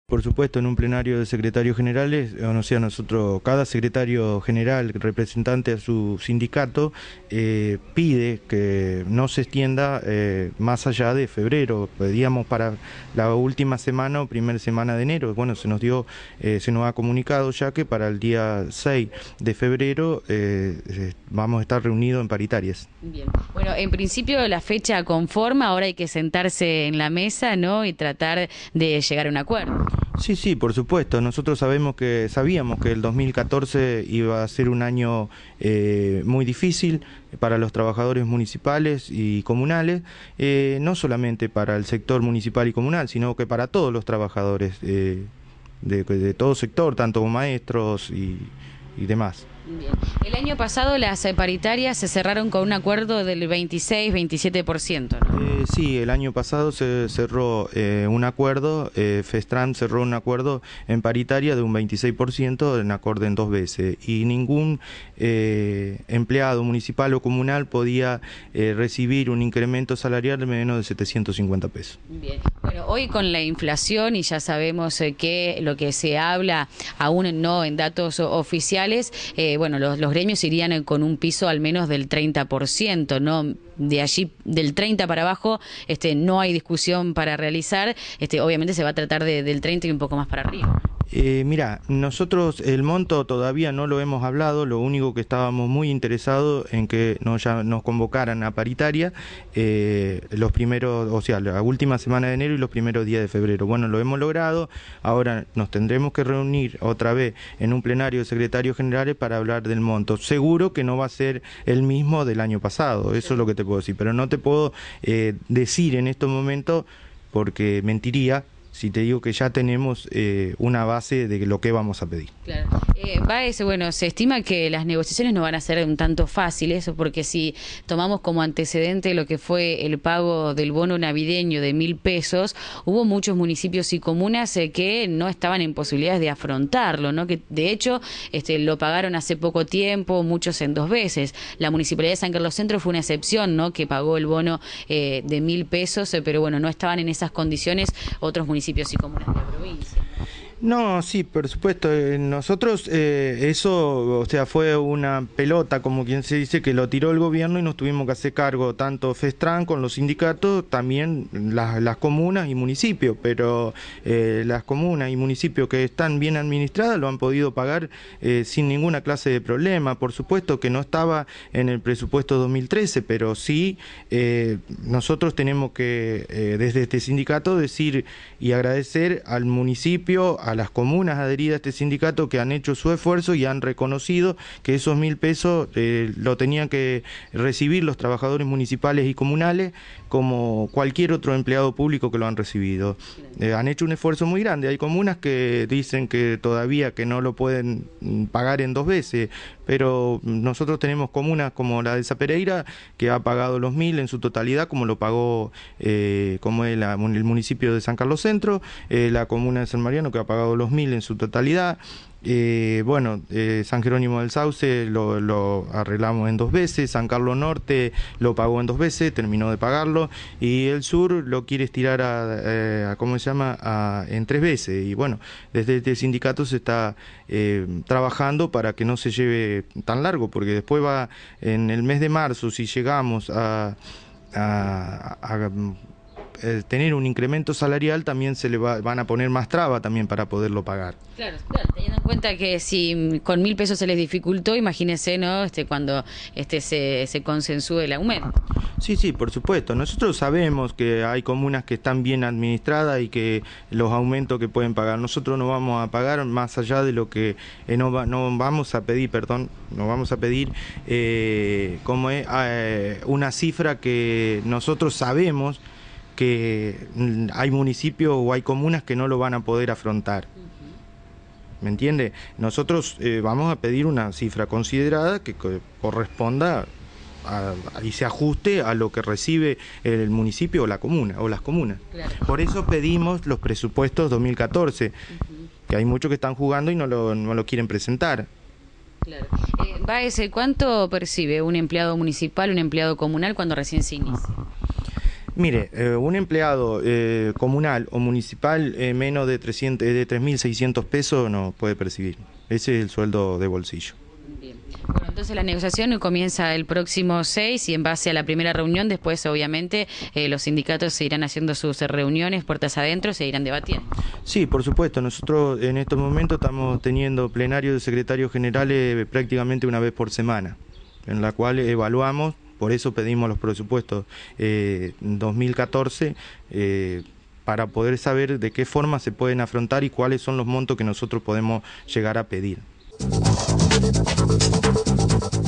Por supuesto, en un plenario de secretarios generales, o sea, nosotros, cada secretario general, representante a su sindicato, pide que no se extienda más allá de febrero. Pedíamos para la última semana o primera semana de enero. Bueno, se nos ha comunicado ya que para el día 6 de febrero vamos a estar reunidos en paritarias. Bien. Bueno, en principio la fecha conforma, ahora hay que sentarse en la mesa, ¿no? Y tratar de llegar a un acuerdo. Sí, por supuesto. Nosotros sabíamos que el 2014 iba a ser un año muy difícil para los trabajadores municipales y comunales, no solamente para el sector municipal y comunal, sino que para todos los trabajadores de todo sector, tanto maestros y demás. Bien. El año pasado las paritarias se cerraron con un acuerdo del 26-27%, ¿no? Sí, el año pasado se cerró un acuerdo, FESTRAN cerró un acuerdo en paritaria de un 26% en acorde en 2 veces, y ningún empleado municipal o comunal podía recibir un incremento salarial de menos de 750 pesos. Bien. Bueno, hoy con la inflación, y ya sabemos que lo que se habla aún no en datos oficiales, bueno, los gremios irían con un piso al menos del 30%, ¿no? De allí, del 30 para abajo, no hay discusión para realizar, obviamente se va a tratar del 30 y un poco más para arriba. Mira, nosotros el monto todavía no lo hemos hablado, lo único que estábamos muy interesados en que nos convocaran a paritaria los primeros, o sea, la última semana de enero y los primeros días de febrero. Bueno, lo hemos logrado, ahora nos tendremos que reunir otra vez en un plenario de secretarios generales para hablar del monto. Seguro que no va a ser el mismo del año pasado, eso es lo que te puedo decir, pero no te puedo decir en estos momentos porque mentiría si te digo que ya tenemos una base de lo que vamos a pedir. Claro. Baez, bueno, se estima que las negociaciones no van a ser un tanto fáciles, porque si tomamos como antecedente lo que fue el pago del bono navideño de 1.000 pesos, hubo muchos municipios y comunas que no estaban en posibilidades de afrontarlo, ¿no? Que de hecho lo pagaron hace poco tiempo, muchos en 2 veces. La Municipalidad de San Carlos Centro fue una excepción, ¿no? Que pagó el bono de 1.000 pesos, pero bueno, no estaban en esas condiciones otros municipios y comunas de la provincia. No, sí, por supuesto. Nosotros eso, o sea, fue una pelota, como quien se dice, que lo tiró el gobierno y nos tuvimos que hacer cargo, tanto FESTRAN con los sindicatos, también las comunas y municipios, pero las comunas y municipios que están bien administradas lo han podido pagar sin ninguna clase de problema. Por supuesto que no estaba en el presupuesto 2013, pero sí nosotros tenemos que, desde este sindicato, decir y agradecer al municipio, a las comunas adheridas a este sindicato, que han hecho su esfuerzo y han reconocido que esos 1.000 pesos lo tenían que recibir los trabajadores municipales y comunales como cualquier otro empleado público que lo han recibido. Han hecho un esfuerzo muy grande. Hay comunas que dicen que todavía que no lo pueden pagar en 2 veces, pero nosotros tenemos comunas como la de Zapereira, que ha pagado los 1.000 en su totalidad, como lo pagó como el municipio de San Carlos Centro, la comuna de San Mariano, que ha pagado los 1.000 en su totalidad. San Jerónimo del Sauce lo arreglamos en 2 veces, San Carlos Norte lo pagó en 2 veces, terminó de pagarlo, y el sur lo quiere estirar en 3 veces, y bueno, desde este sindicato se está trabajando para que no se lleve tan largo, porque después va en el mes de marzo, si llegamos a tener un incremento salarial, también se le van a poner más traba también para poderlo pagar. Claro, teniendo en cuenta que si con 1.000 pesos se les dificultó, imagínense, ¿no? Cuando se consensúe el aumento. Sí, por supuesto. Nosotros sabemos que hay comunas que están bien administradas y que los aumentos que pueden pagar, nosotros no vamos a pagar más allá de lo que no vamos a pedir una cifra que nosotros sabemos que hay municipios o hay comunas que no lo van a poder afrontar. ¿Me entiende? Nosotros vamos a pedir una cifra considerada que corresponda y se ajuste a lo que recibe el municipio o la comuna o las comunas. Claro. Por eso pedimos los presupuestos 2014, que hay muchos que están jugando y no lo quieren presentar. Claro. Baez, ¿cuánto percibe un empleado municipal, un empleado comunal cuando recién se inicia? Mire, un empleado comunal o municipal menos de 3.600 pesos no puede percibir. Ese es el sueldo de bolsillo. Bien. Bueno, entonces la negociación comienza el próximo 6 y en base a la primera reunión, después obviamente los sindicatos se irán haciendo sus reuniones puertas adentro, se irán debatiendo. Sí, por supuesto. Nosotros en estos momentos estamos teniendo plenarios de secretarios generales prácticamente una vez por semana, en la cual evaluamos, por eso pedimos los presupuestos 2014, para poder saber de qué forma se pueden afrontar y cuáles son los montos que nosotros podemos llegar a pedir.